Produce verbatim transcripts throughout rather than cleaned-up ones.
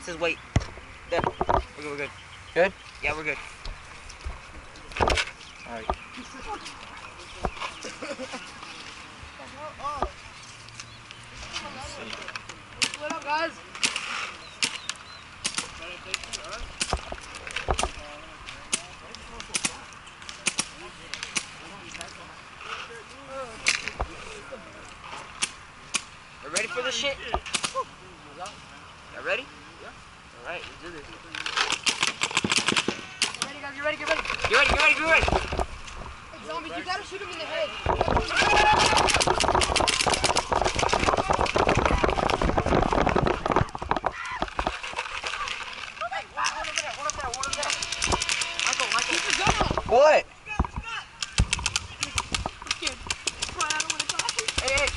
says wait. There. We're good, we're good. Good? Yeah, we're good. Alright. What up, guys? You ready for this shit? You ready? Yeah. Alright, let's do this. You ready, guys? You ready? Get ready. Get ready, get ready, get ready. Hey, zombies, you gotta shoot him in the head. What? Hey, hey.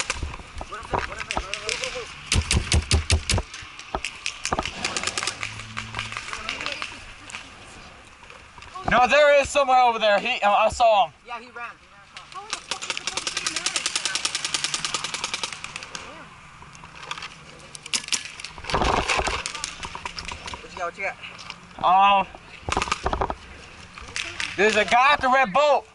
No, there is somewhere over there. He, uh, I saw him. Yeah, he ran. He ran How the fuck is the fucking What you got, what you got? Um, there's a guy at the red boat.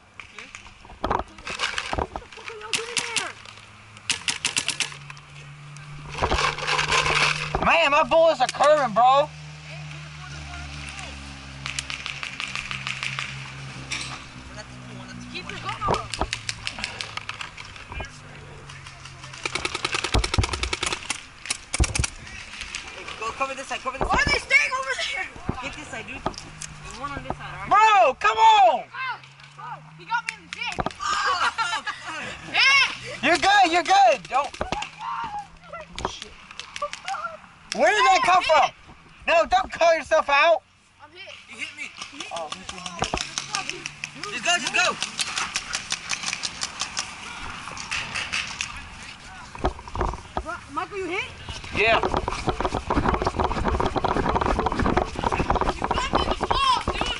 Man, my bullets are curving, bro. Keep your gun on. Hey, go cover this side, cover this Why side. are they staying over there? Get this side, dude. There's one on this side, alright? Bro, come on. Oh, oh, he got me in the dick. Yeah. You're good, you're good. Don't. Where did that come from? No, don't call yourself out. I'm hit. You hit me. Oh, Just go, just go. Bro, Michael, you hit? yeah. You got me in the balls, dude.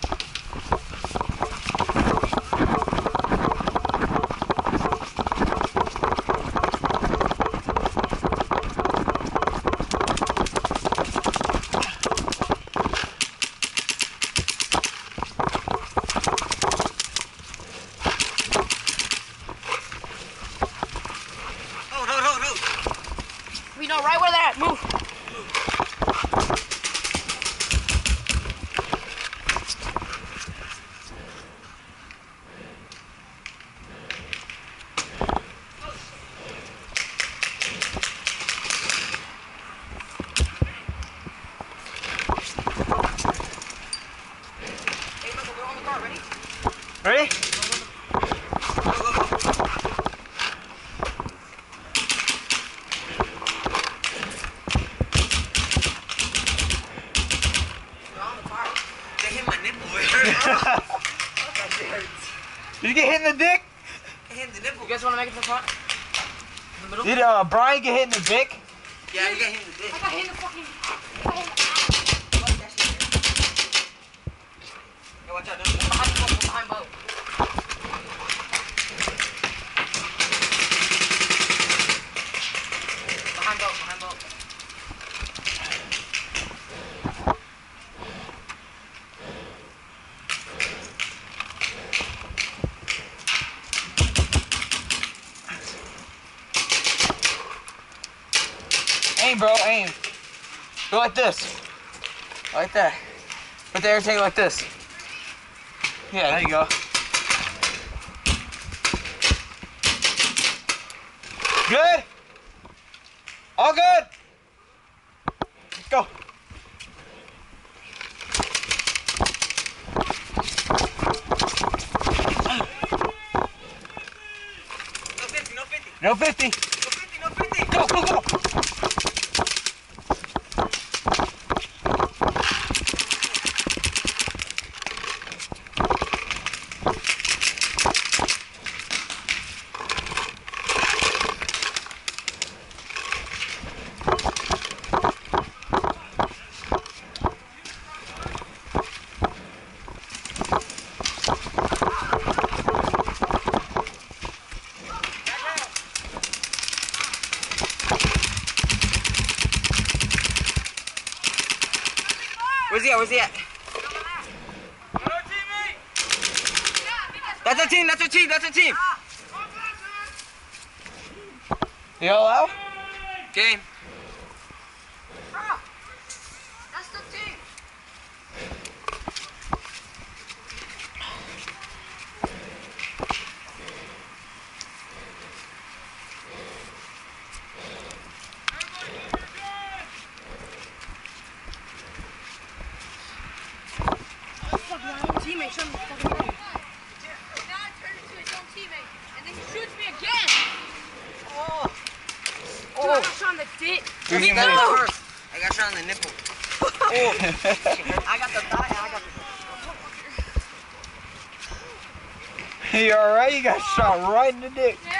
Hold, hold, hold, hold. We know right where they're at. Move. Hey, Michael, we're on the car, ready? Ready? Go, go, go. We're on the car. They hit my nipple. That shit hurts. Did you get hit in the dick? They hit the nipple. You guys want to make it to the front? In the middle? Did uh, Brian get hit in the dick? Yeah, you got hit in the dick. I got hit in the fucking. I got hit in the Fuck that shit. Hey, watch out, don't do behind boat. Behind boat. Behind boat. Behind boat. Aim, bro, aim. Go like this. Like that. Put the air tank like this. Yeah, there you go. Good? All good? Let's go. No fifty, no fifty. No fifty. No fifty, no fifty. Go, go, go. Where's he at? Where's he at? That's our team. That's our team. That's our team. You all out? Game. That's the team. Fuck my own teammate, shut me fucking up. Now I turn into his own teammate, and then he shoots me again. Oh. Dude, I got shot in the dick. You're Me getting too. ready. I got shot on the nipple. Oh. I got the thigh. I got the. You alright? You got shot right in the dick. Yeah.